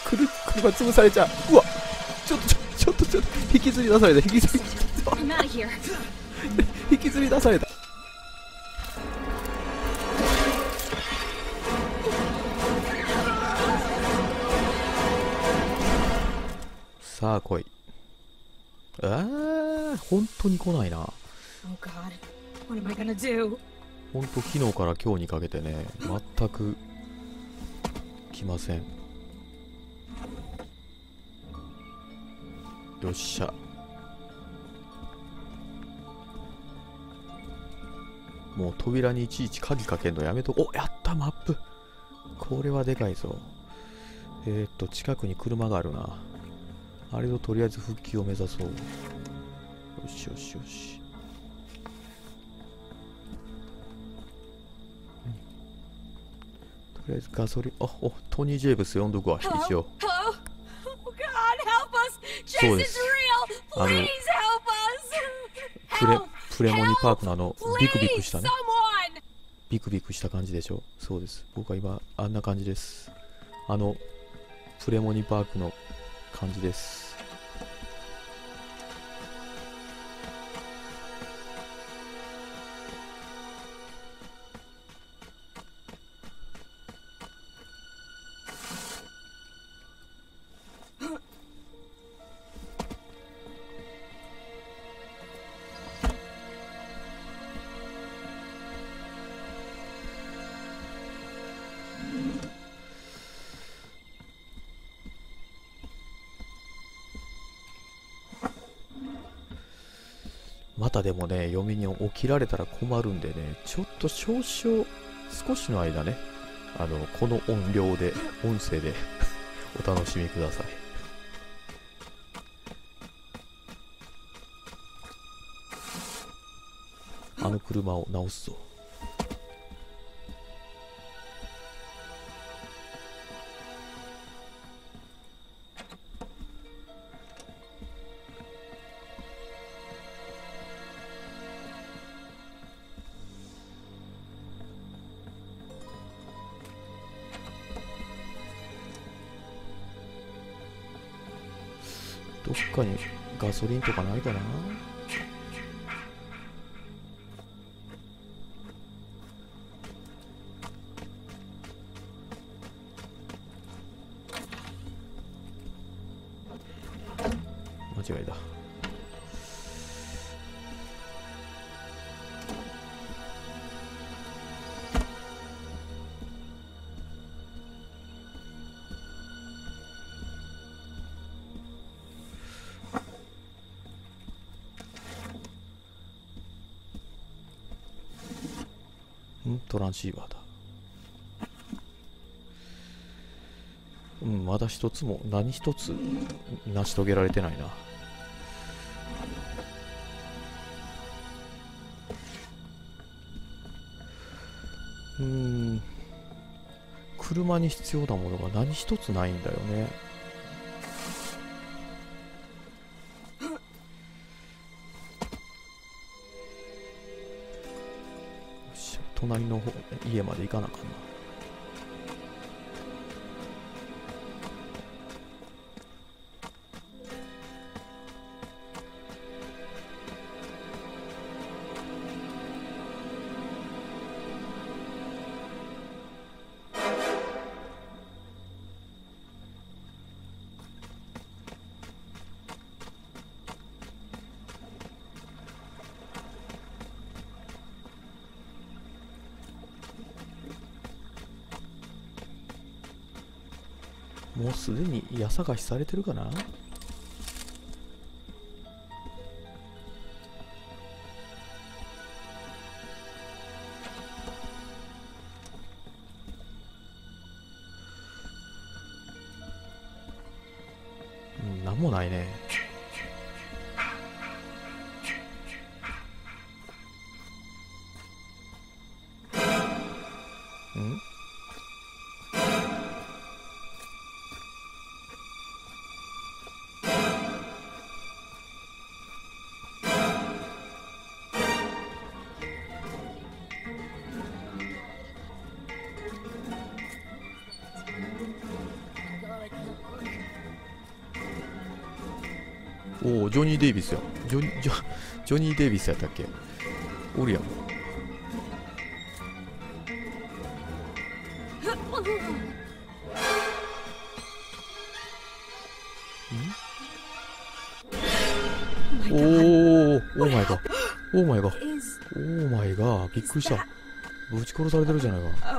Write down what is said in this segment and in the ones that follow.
車潰されちゃう。うわ、ちょっと引きずり出された。引きずり出された。さあ来い。本当に来ないな。本当昨日から今日にかけてね、全く来ません。よっしゃ。もう扉にいちいち鍵かけんのやめとこ。お、やった、マップ。これはでかいぞ。近くに車があるな。あれととりあえず復旧を目指そう。よしよしよし。とりあえずガソリン、トニー・ジェーブス呼んどくわ、一応。そうです。プレモニパークのビクビクしたね。ビクビクした感じでしょ。そうです。僕は今、あんな感じです。プレモニパークの感じです。またでもね、嫁に起きられたら困るんでね、ちょっと少しの間ね、この音量で、音声でお楽しみください。あの車を直すぞ。どっかにガソリンとかないかな。間違いだ。トランシーバーだ。まだ一つも何一つ成し遂げられてないな。車に必要なものが何一つないんだよね。隣の家まで行かなあかんな。もうすでに家探しされてるかな。なんもないね。 おお、ジョニー・デイビスや。ジョニー・デイビスやったっけ。おるやん。おお、オーマイガー、オーマイガー、オーマイガー、びっくりした。ぶち殺されてるじゃないか。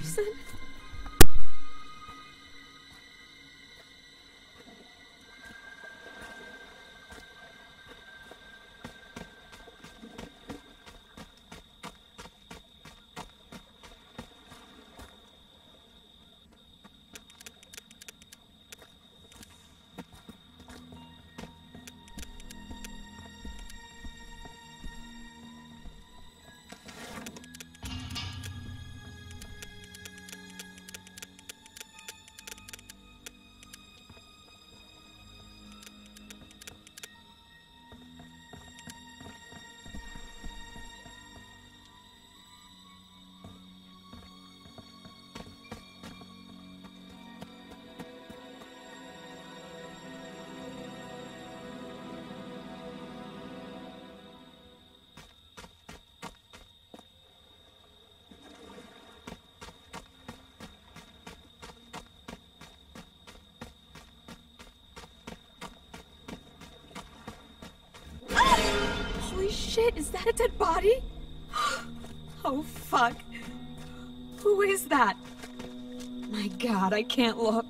Holy shit, is that a dead body? Oh fuck. Who is that? My god, I can't look.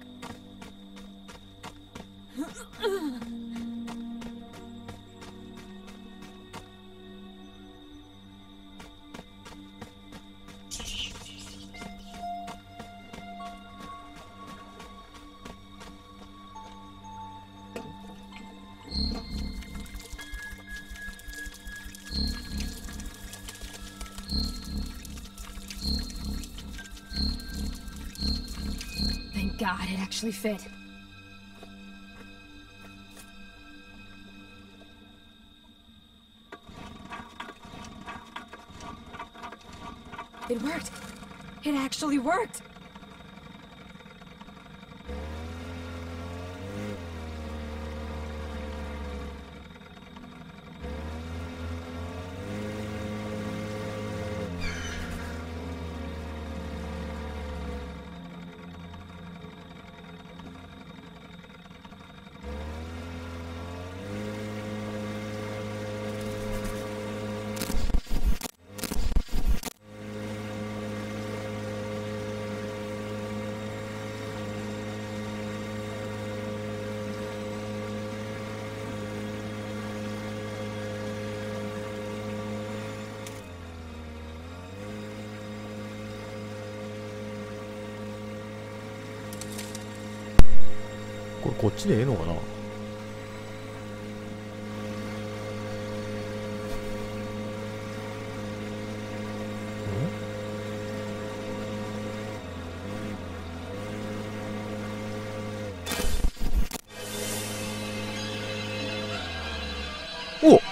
Thank God it actually fit. It worked. It actually worked. こっちでええのかな。おっ、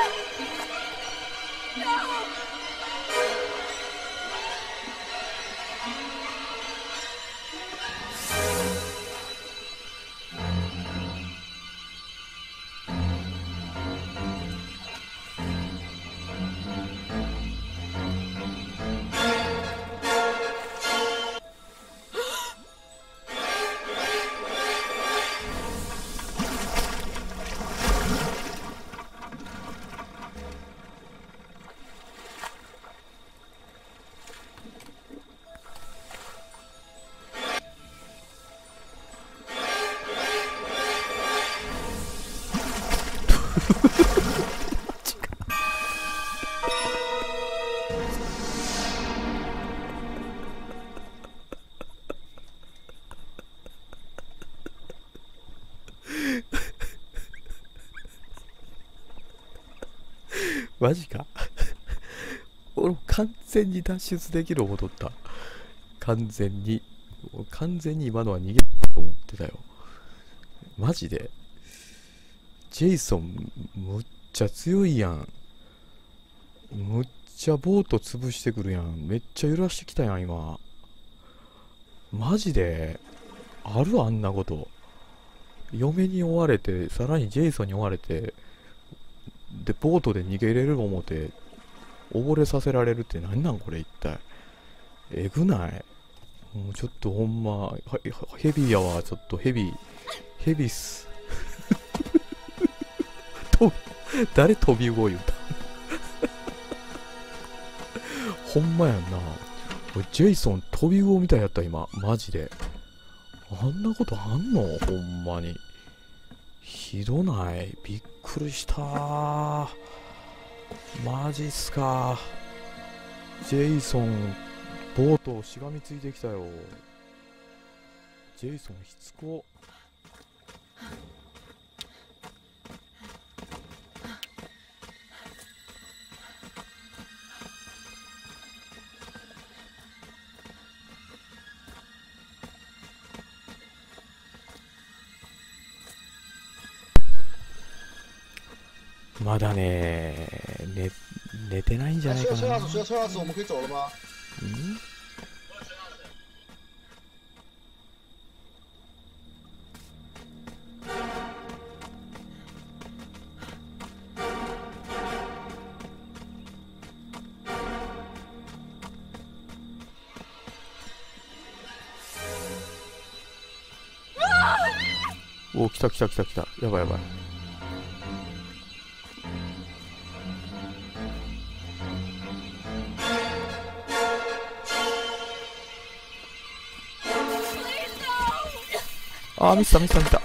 マジか。俺完全に脱出できる思っとった。完全に今のは逃げると思ってたよ。マジで。ジェイソンむっちゃ強いやん。むっちゃボート潰してくるやん。めっちゃ揺らしてきたやん今。マジであるあんなこと。 嫁に追われて、さらにジェイソンに追われて、でボートで逃げれる思って溺れさせられるって何なんこれ一体。えぐない？もうちょっとほんまヘビーやわ。ちょっとヘビーっす。誰飛び魚言うた。ほんまやんな。ジェイソン飛び魚みたいやった今マジで。あんなことあんの？ほんまにひどない？びっくりしたー。マジっすか。ジェイソンボートしがみついてきたよ。ジェイソンしつこ。まだね、寝てないんじゃないかな。 需要车钥匙，我们可以走了吗？ ん？お、来た。やばい。あー、見せた。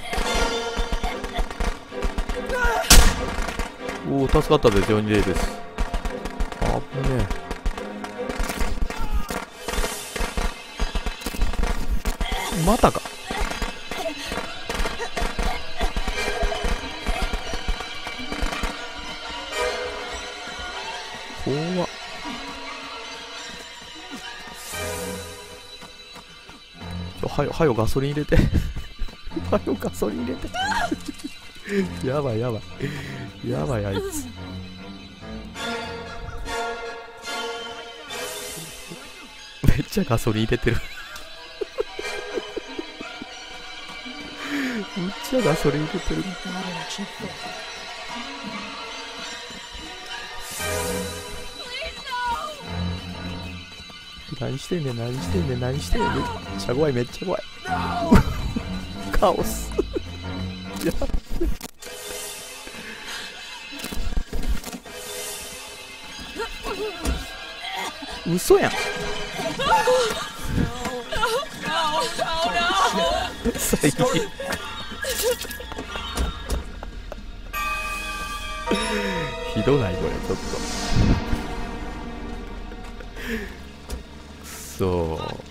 おー、助かったで、ジョニー・レイです。あぶねえ。またか。怖っ。はよガソリン入れて。やばいあいつ。めっちゃガソリン入れてる。何してんねん。めっちゃ怖い。カオス。やべ。嘘やん。最近ひどないこれちょっと。くそー。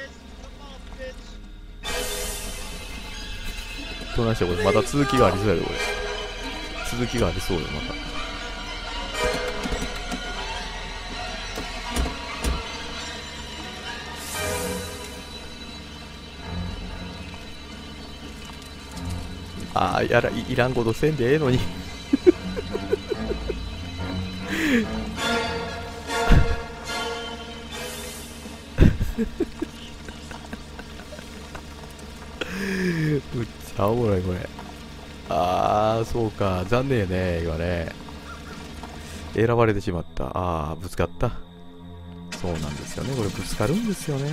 どないしてこれまた続きがありそうやで。これ続きがありそうよまた。あー、いらんことせんでええのに。うっちゃおもろいこれ。あー、そうか、残念ね今ね。選ばれてしまった。あー、ぶつかった。そうなんですよね、これぶつかるんですよね。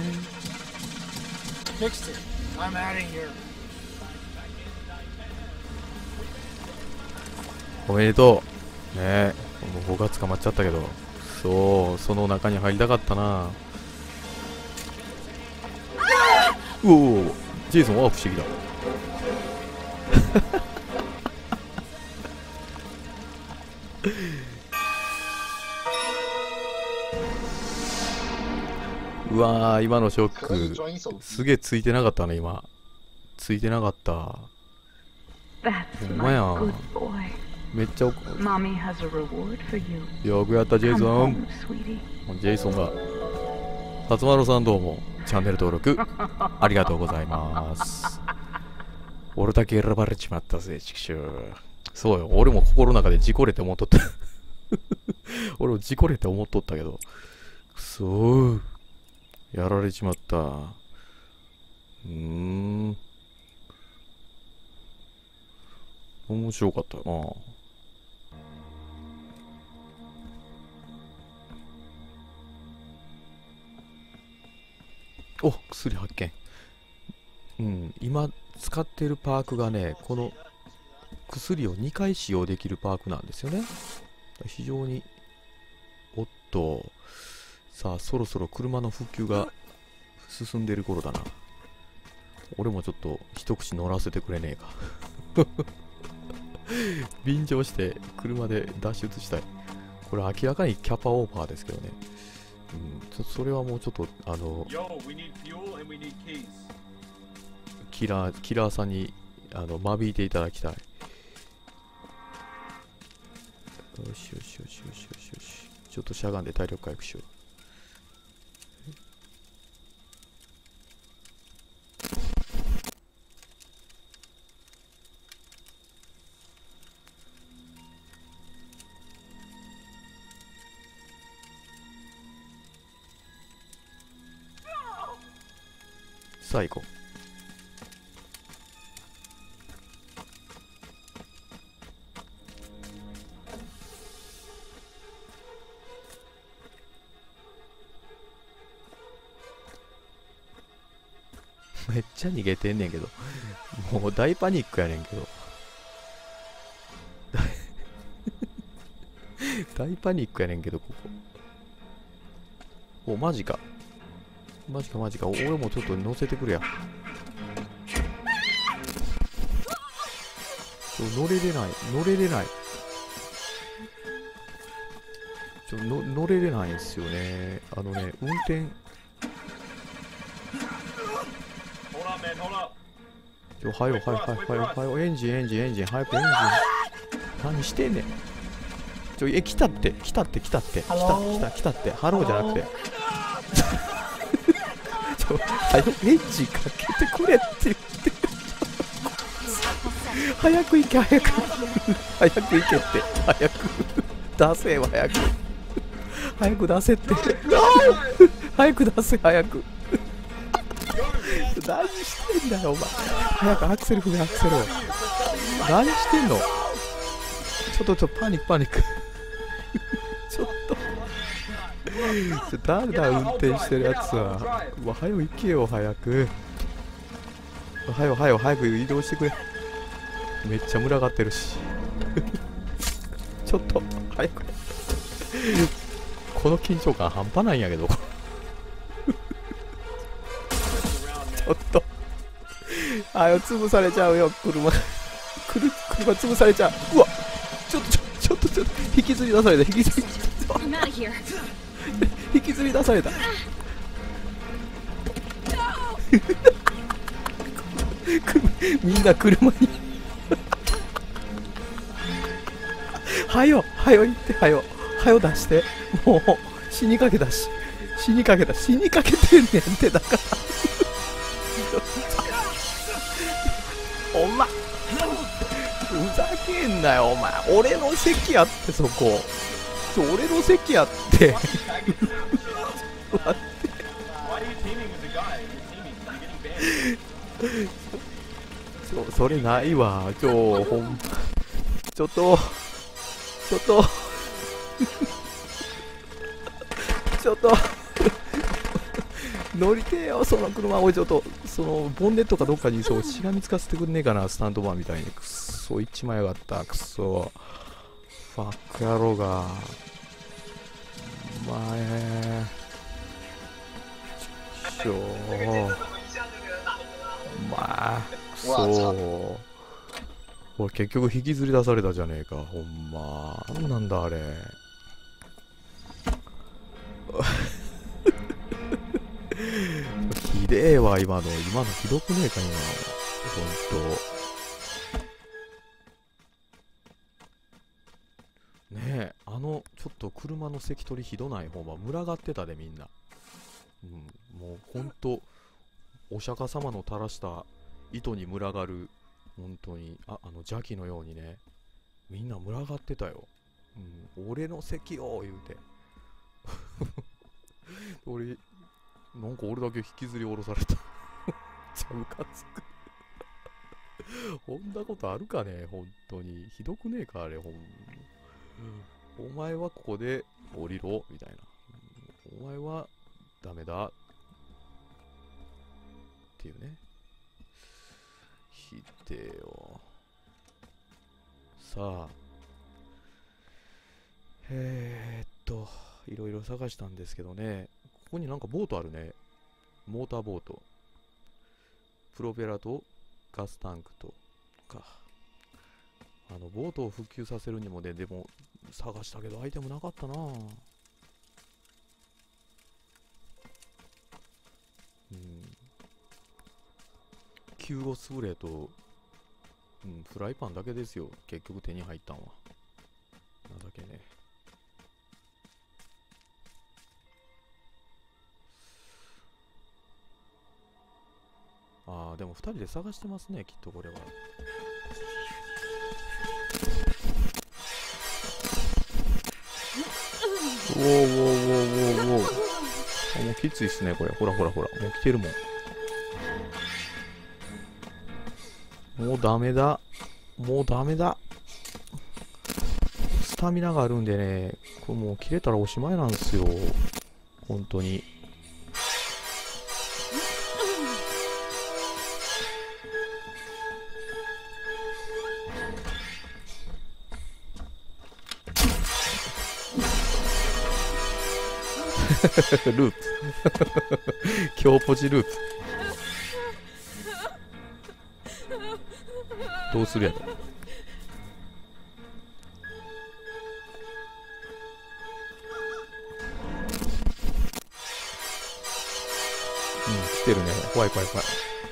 おめでとう。ねえ、もう僕が捕まっちゃったけど。そう、その中に入りたかったな。うおー、ジェイソンは不思議だ。うわー、今のショック。すげえついてなかったね、今。ついてなかった。ほんまやん。めっちゃよくやったジェイソン。ジェイソンが辰丸さんどうもチャンネル登録ありがとうございます。俺だけ選ばれちまったぜ、チクシュー。そうよ、俺も心の中で事故れって思っとった。俺も事故れって思っとったけど、くそー、やられちまった。 面白かったよな。お、薬発見。うん、今使ってるパークがね、この薬を2回使用できるパークなんですよね。非常に、おっと、さあそろそろ車の普及が進んでる頃だな。俺もちょっと一口乗らせてくれねえか。便乗して車で脱出したい。これ明らかにキャパオーバーですけどね。うん、それはもうちょっとキラーさんに間引いていただきたい。よしよしよしよしよしよし。ちょっとしゃがんで体力回復しよう。さあ行こう。めっちゃ逃げてんねんけど、もう大パニックやねんけど。大パニックやねんけど、ここ。お、マジか。マジかマジか。俺もちょっと乗せてくれや。乗れれない。乗れれない。乗れれないんですよね。運転。はよ、エンジン、早くエンジン。何してんねん。来たって。来たって。ハローじゃなくて。早くエンジンかけてくれって言って。早く行け、早く行けって。早く出せよ、早く出せって。早く出せ、早く。何してんだよお前。早くアクセル踏め、アクセルを。何してんの。ちょっとパニック。ちょっと誰だ運転してるやつは。うわ、早く行けよ、早く移動してくれ。めっちゃ群がってるし。ちょっと早く。この緊張感半端ないんやけど。ちょっと潰されちゃうよ、車潰されちゃう。うわ、ちょっと引きずり出された。引きずり出された。みんな車に。はよ行って、はよ出して。もう死にかけてんねんってだから。お前ふざけんなよお前。俺の席やって、そこ俺の席やって。待って、それないわ。ちょっと乗りてえよ、その車。おい、ちょっとそのボンネットかどっかにしがみつかせてくんねえかな、スタントマンみたいに。くっそ、一枚やがった。くっそファック野郎が。お前ちょお前くそ。俺結局引きずり出されたじゃねえか。ほんまなんなんだあれ。ひでえわ、今のひどくねえか、今の。ほんと。ねえ、ちょっと車の関取ひどない方は群がってたで、みんな。もうほんと、お釈迦様の垂らした糸に群がる、本当に、邪気のようにね、みんな群がってたよ。俺の席を言うて。なんか俺だけ引きずり下ろされた。めっちゃムカつく。 こんなことあるかね、本当に。ひどくねえか、あれ、お前はここで降りろ、みたいな。お前はダメだ。っていうね。ひでえよ。さあ。いろいろ探したんですけどね。ここになんかボートあるね。モーターボート。プロペラとガスタンクとか。ボートを復旧させるにもね、でも探したけどアイテムなかったな。救護スプレーと、フライパンだけですよ。結局手に入ったんは。なんだっけね。ああ、でも2人で探してますね、きっとこれは。おーおーおーおーおー。もうきついっすね、これ。ほらほらほら。もう来てるもん。もうダメだ。もうダメだ。スタミナがあるんでね、これもう切れたらおしまいなんですよ。本当に。ループ強ポジループどうするやろ。来てるね。怖い怖い怖い。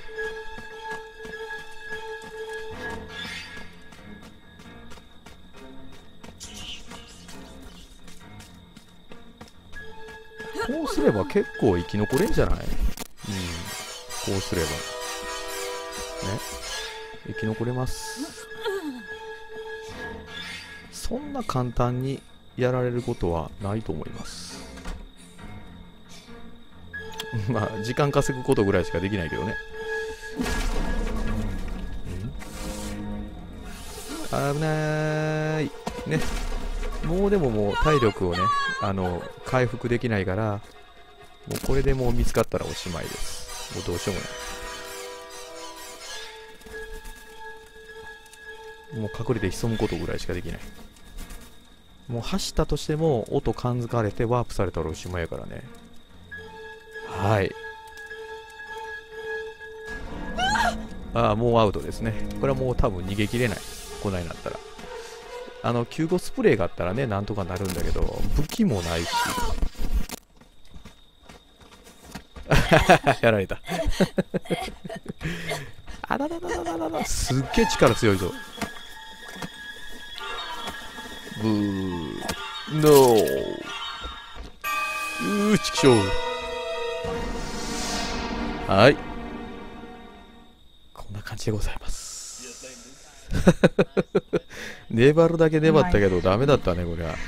こうすれば結構生き残れんじゃない？こうすればね、生き残れます。そんな簡単にやられることはないと思います。まあ時間稼ぐことぐらいしかできないけどね。危ないね。もうでももう体力をね回復できないから、もうこれでもう見つかったらおしまいです。もうどうしようもない。もう隠れて潜むことぐらいしかできない。もう走ったとしても音感づかれてワープされたらおしまいやからね。はい。ああ、もうアウトですね。これはもう多分逃げきれない。こないなったら。救護スプレーがあったらね、なんとかなるんだけど、武器もないし。やられた。あらららららら、すっげえ力強いぞ。ブー。ノー。ちくしょう。はい。こんな感じでございます。粘るだけ粘ったけどダメだったね、これは。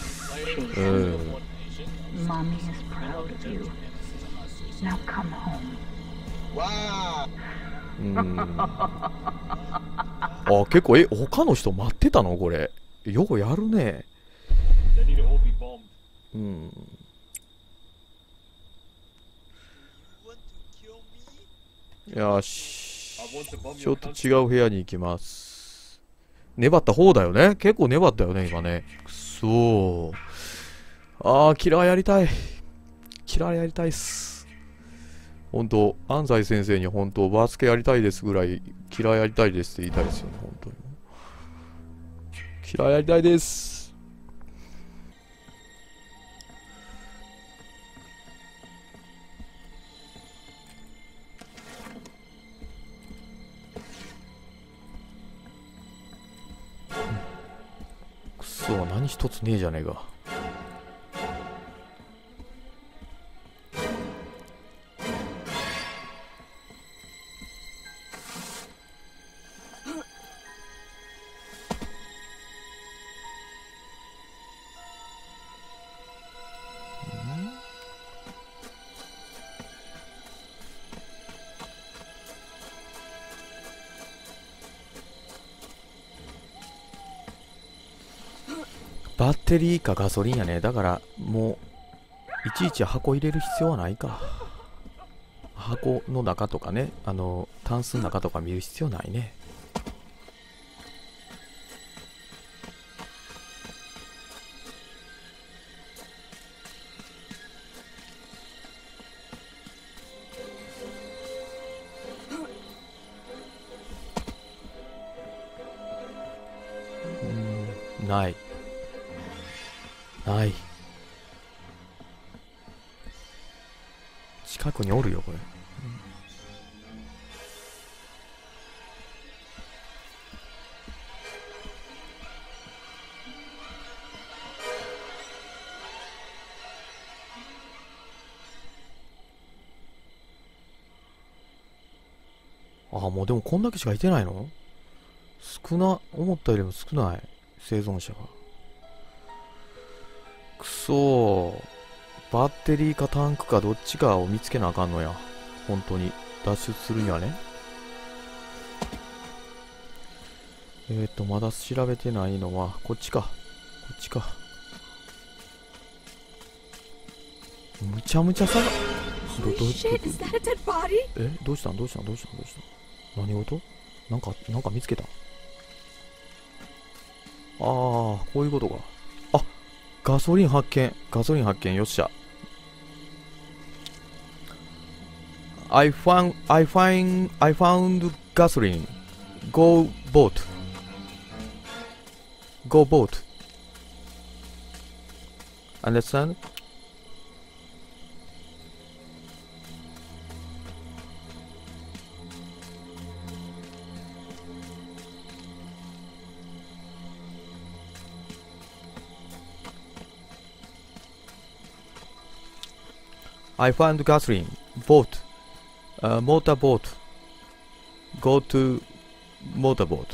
あ、結構他の人待ってたのこれ。よくやるね。よし。ちょっと違う部屋に行きます。粘った方だよね。結構粘ったよね、今ね。くそー。あー、キラーやりたい。キラーやりたいっす。本当安西先生に本当バスケやりたいですぐらい、キラーやりたいですって言いたいですよね、本当に。キラーやりたいです。くそ、何一つねえじゃねえか。 バッテリーかガソリンやね。だからもういちいち箱入れる必要はないか。箱の中とかね、タンスの中とか見る必要ないね。ないない。近くにおるよこれ。ああ、もうでもこんだけしかいてないの？少な、思ったよりも少ない生存者が。くそー。バッテリーかタンクかどっちかを見つけなあかんのや。本当に脱出するにはね。まだ調べてないのはこっちか。こっちか。むちゃむちゃ探 Holy shit, is that a dead body? どうしたん何事？なんか見つけた。ああ、こういうことか。あ、ガソリン発見。よっしゃ。I found gasoline. Go boat. Understand? I found gasoline. Boat. Motorboat. Go to motorboat.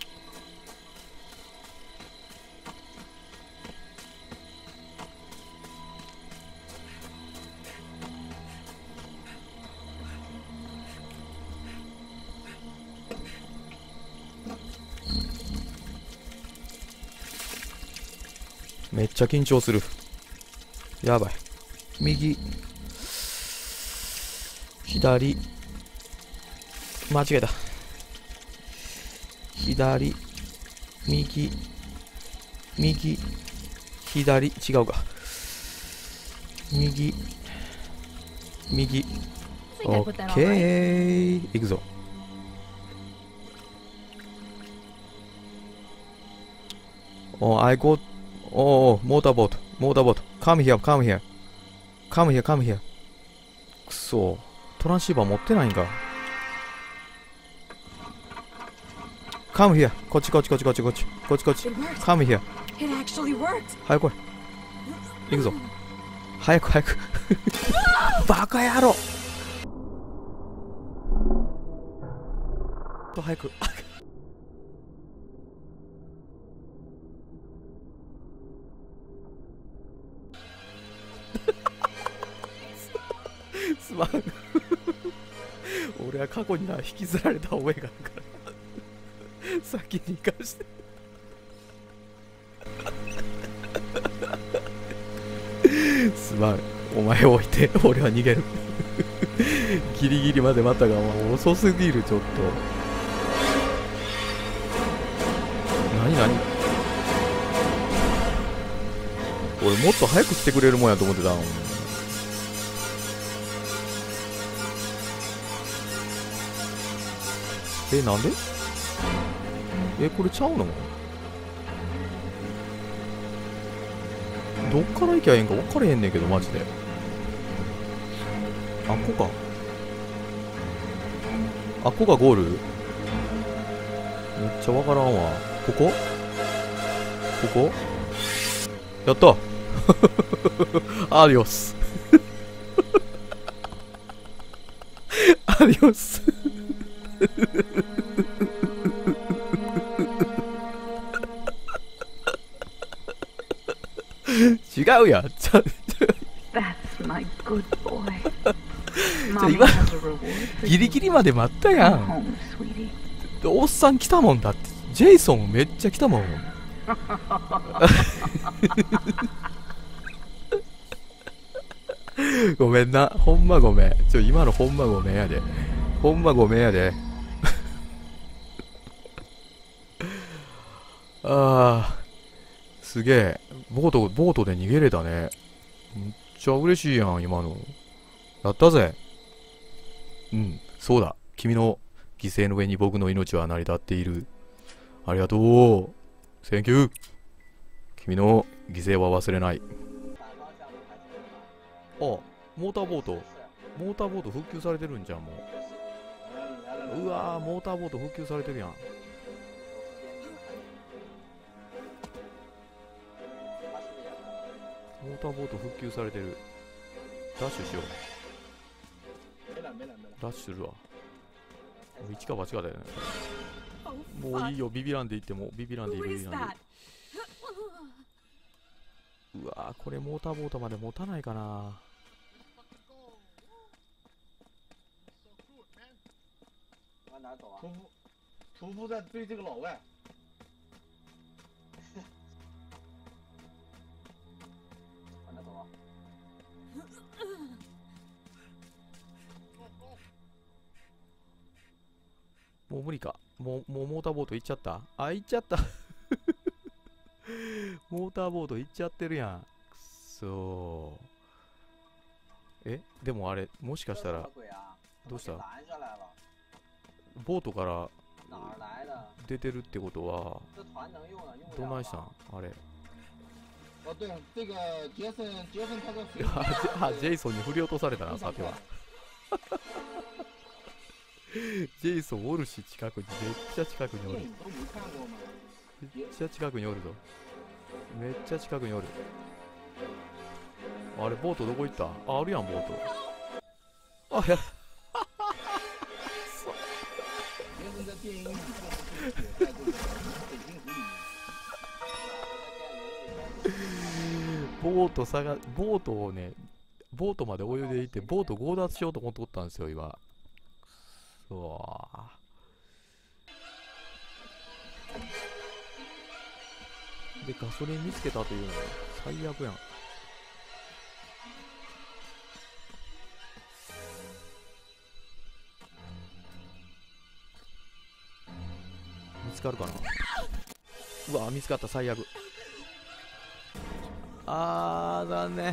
めっちゃ緊張する。やばい。右、左、間違えた。左、右、左、違うか。右、オッケー。行くぞ。I got motorboat. Come here. くそ、トランシーバー持ってないんか。Come here. こっち。Come here. It actually worked. 早く来い。行くぞ。早く。バカ野郎。早く。すまん。俺は過去に引きずられた覚えがあるから先に行かして。すまん、お前を置いて俺は逃げる。ギリギリまで待ったがもう遅すぎる。ちょっと何俺もっと早く来てくれるもんやと思ってたの。なんで？これちゃうの？どっから行きゃええんか分かれへんねんけど、マジで。あっこか。あっこがゴール？めっちゃ分からんわ。ここやったアディオスアディオス違うやん。 That's my good boy. Mom has a reward for ギリギリまで待ったや you. ん。 Home, sweetie. おっさん来たもんだって。ジェイソンめっちゃ来たもん。 ごめんな、ほんまごめん。今のほんまごめんやで。ほんまごめんやで。あー、すげえ。ボートで逃げれたね。めっちゃ嬉しいやん、今の。やったぜ。うん、そうだ。君の犠牲の上に僕の命は成り立っている。ありがとう。センキュー。君の犠牲は忘れない。あ、モーターボート復旧されてるんじゃん、もう。うわー、モーターボート復旧されてるやん。モーターボート復旧されてる。ダッシュしよう。ダッシュするわ。もう一か八かだよね。もういいよ、ビビらんでいっても、ビビらんでいい、ビビらんでいい。うわー、これモーターボートまで持たないかな。 屠夫在追这个老外。往哪走啊？ もう無理か。もうモーターボート行っちゃった。あ、行っちゃった。モーターボート行っちゃってるやん。くそー。でもあれ、もしかしたら、どうした？ボートから出てるってことは、どないしたんあれ。 哦，对，这个杰森他的飞あ、ジェイソンに振り落とされたな、さては。ジェイソンおるし、近くに。めっちゃ近くにおる。めっちゃ近くにおるぞ。めっちゃ近くにおる。あれ、ボートどこ行った？あ、あるやん、ボート。あ、やボートをね、ボートまで泳いでいって、ボート強奪しようと思っておったんですよ、今。うわで、ガソリン見つけたというのが最悪やん。見つかるかな。うわ見つかった、最悪。残念。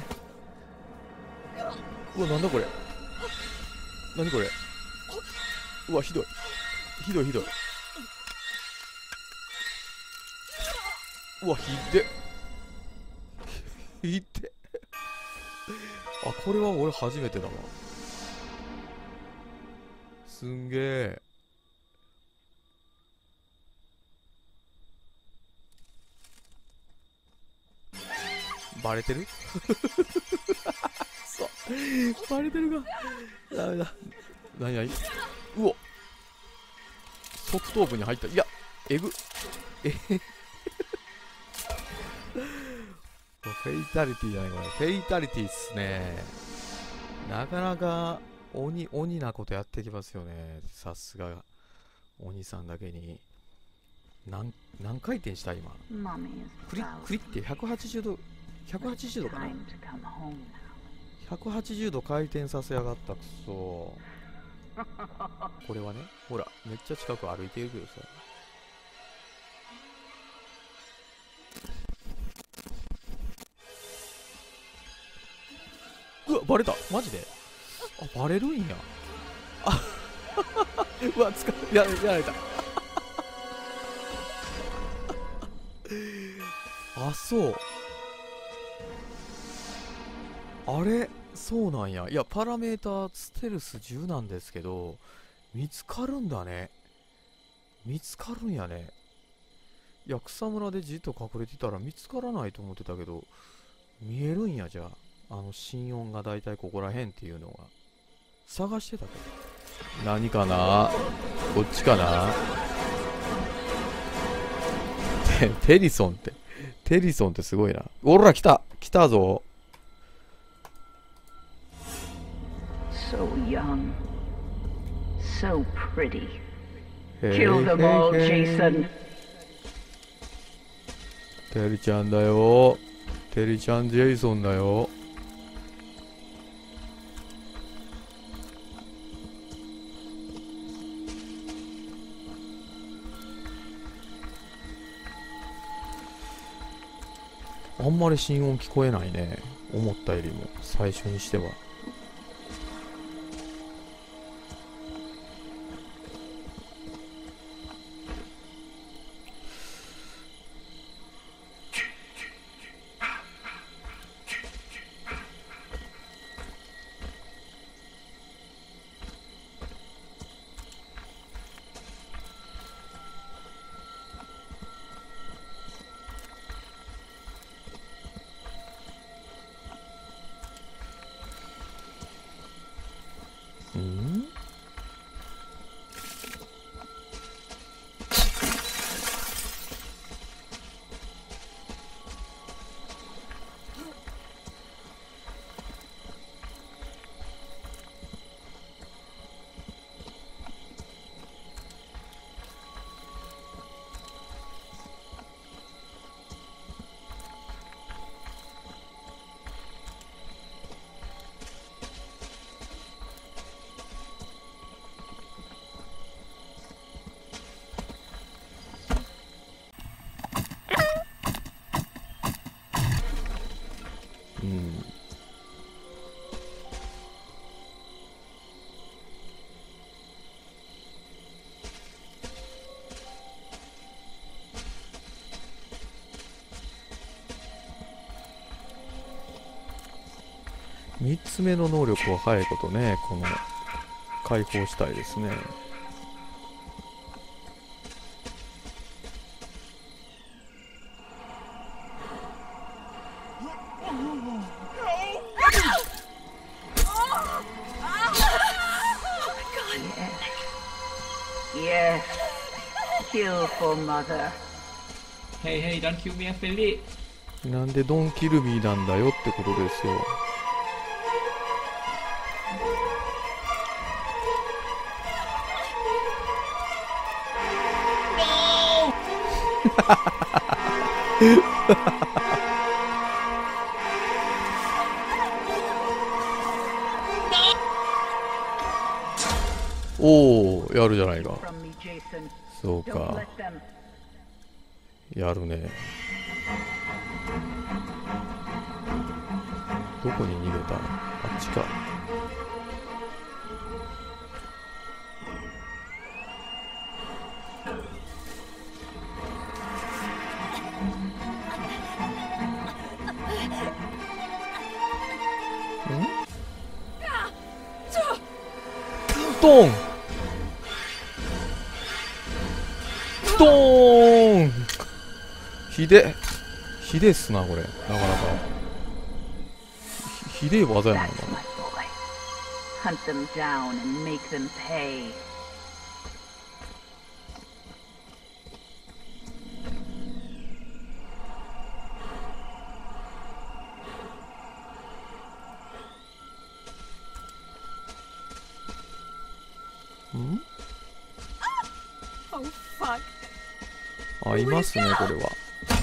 うわ、なんだこれ。何これ。うわ、ひどい。ひどい。うわ、ひで。ひで。あ、これは俺初めてだわ。すんげえ。バレてるそう。バレてるが。ダメだ。何々うお側頭部に入った。いや、えぐ。フェイタリティじゃないこれ。フェイタリティっすね。なかなか鬼なことやってきますよね。さすが鬼さんだけに。何回転した今。クリって180度かな。180度回転させやがったくそ。これはね、ほらめっちゃ近く歩いているけどさ。うわ、バレた。マジで。あ、バレるんや。あうわ、やられた。あ、そう。あれそうなんや。いや、パラメーターステルス10なんですけど、見つかるんだね。見つかるんやね。いや、草むらでじっと隠れてたら見つからないと思ってたけど、見えるんや、じゃあ。心音がだいたいここらへんっていうのが。探してたけど。何かな？こっちかな？テリソンってすごいな。おら、来たぞ。 So young, so pretty. Kill them all, Jason. てるちゃんだよ。てるちゃんジェイソンだよ。あんまり心音聞こえないね。思ったよりも最初にしては。3つ目の能力は早いことね、この解放したいですね。 Yes. Kill for mother. Hey, hey, don't kill me, Philly. なんでドンキルビーなんだよってことですよ。おお、やるじゃないか。 From me, Jason. そう Don't か、 let them. やるね。どこに逃げた？あっちか。ドンドーン。ひでえっすな、これ。なかなかひでえ技やな。 That's my boy. Hunt them down and make them pay. Oh, fuck. あ、いますね、これは。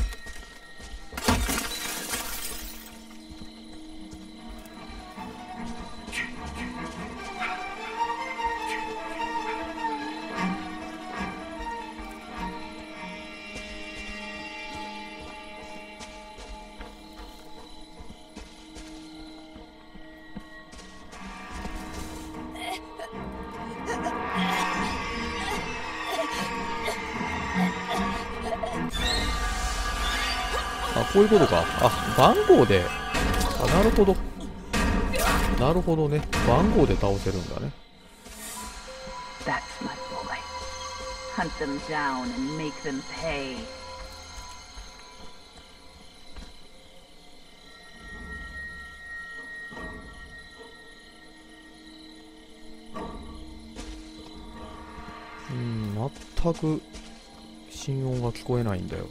あ、こういうことか。あ、番号で。あ、なるほど。なるほどね。番号で倒せるんだね。 That's my boy. Hunt them down and make them pay. 全く心音が聞こえないんだよ。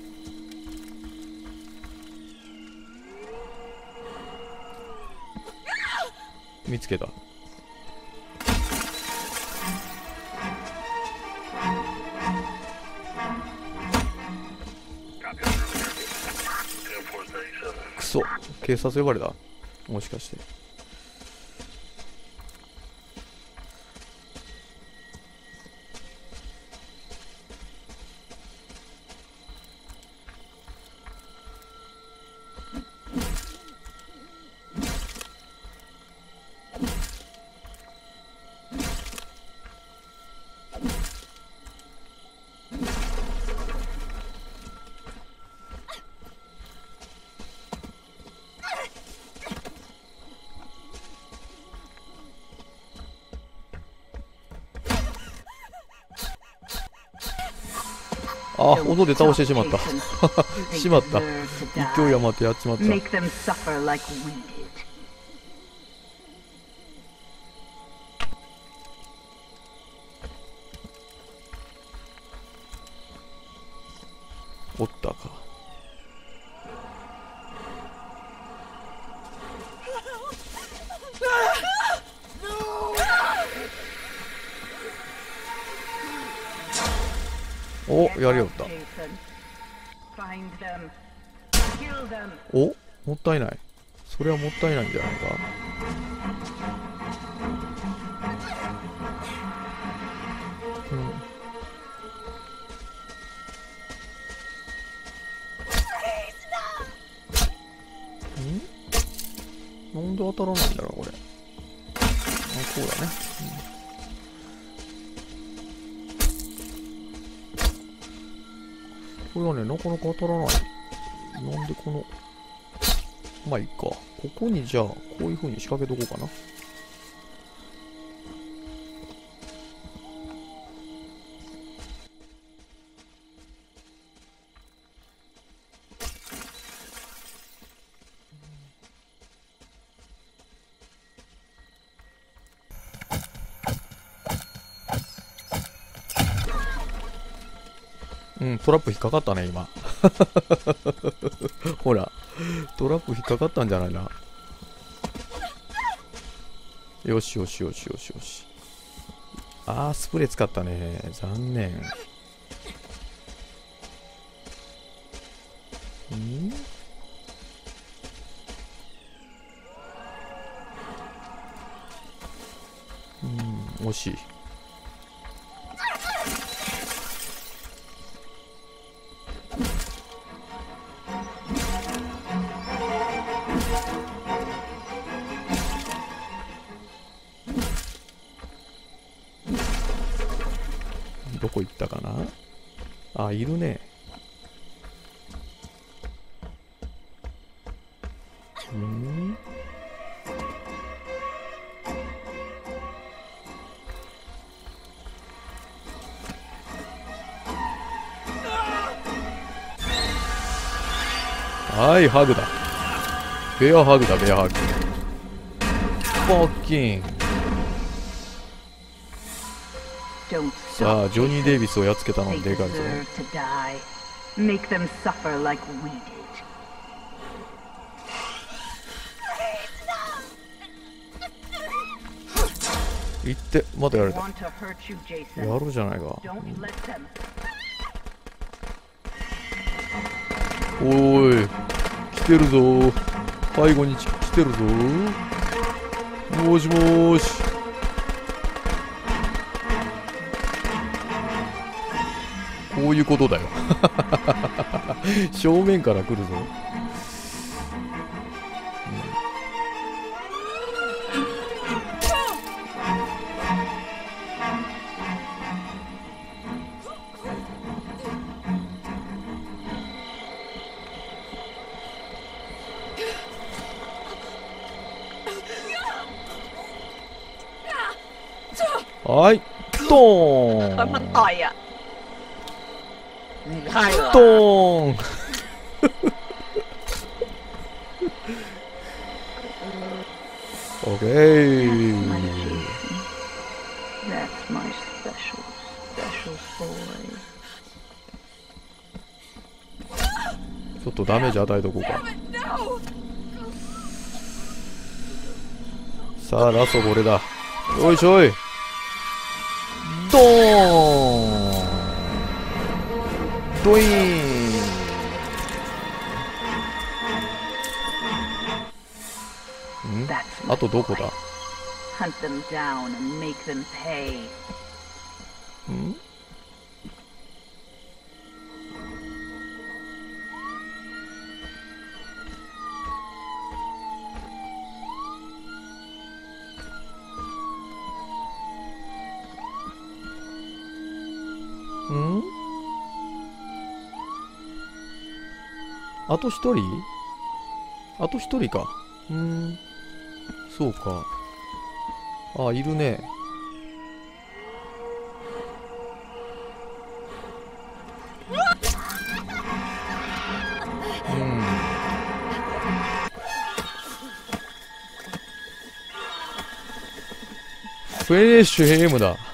見つけた。 そ、警察呼ばれた、もしかして。あ、斧で倒してしまった。しまった。勢い余ってやっちまった。 Make them suffer like we did. おったか。お、やりよった。 Find them. Kill them. お、もったいない。それはもったいないんじゃないか。なんで当たらないんだろう、これ。あ、こうだね。これはね、なかなか当たらない。なんでこの、まあいいか。ここにじゃあ、こういう風に仕掛けとこうかな。うん、トラップ引っかかったね、今。ほら、トラップ引っかかったんじゃないな。よしよしよしよしよし。あー、スプレー使ったね。残念。惜しい。どこ行ったかなあ、いるね。はい、ハグだ。ベアハグだ、ベアハグ。フォッキン。さあ、ジョニー・デイビスをやっつけたのでかいぞ。 Make them suffer like we did. 行って、まだやられた。 Want to hurt you, Jason. やろうじゃないか。 Don't let them. おーい、来てるぞ。背後に来てるぞ。もしもーし。こういうことだよ。正面から来るぞ。はい、ドーン。 มันต่อยอ่ะ你看了， ドーン。オッケー。 That's my special boy. ちょっとダメージ与えとこうか。さあ、ラストこれだ。よいしょい。ドーン。ドイーン。 That's my あとどこだ？ Hunt them down and make them pay. ん？ん？あと一人？あと一人か。そうか。あ、いるね。フィニッシュヘイムだ。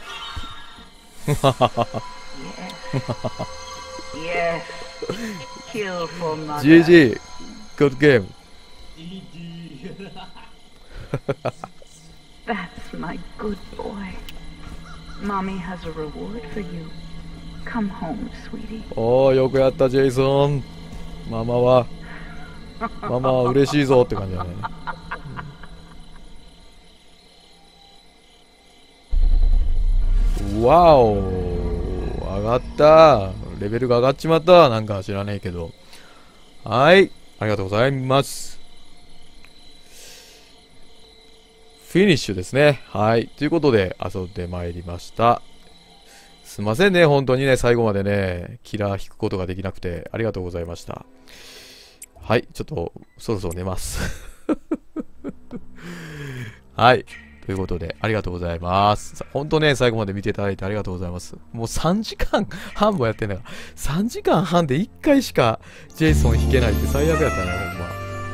Yes. Kill for mother. GG! Good game! That's my good boy. Mommy has a reward for you. Come home, sweetie. おー、よくやった、ジェイソン。ママは嬉しいぞって感じだね。わお、上がった。レベルが上がっちまった。なんか知らねえけど。はい、ありがとうございます。フィニッシュですね。はい。ということで、遊んでまいりました。すいませんね、本当にね、最後までね、キラー引くことができなくて、ありがとうございました。はい、ちょっと、そろそろ寝ます。はい。ということで、ありがとうございます。本当ね、最後まで見ていただいてありがとうございます。もう3時間半もやってんだから、3時間半で1回しかジェイソン引けないって最悪やったね、ほんま。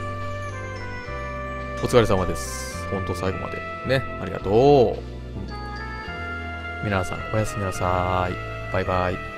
お疲れ様です。本当最後まで。ね、ありがとう。皆さん、おやすみなさい。バイバイ。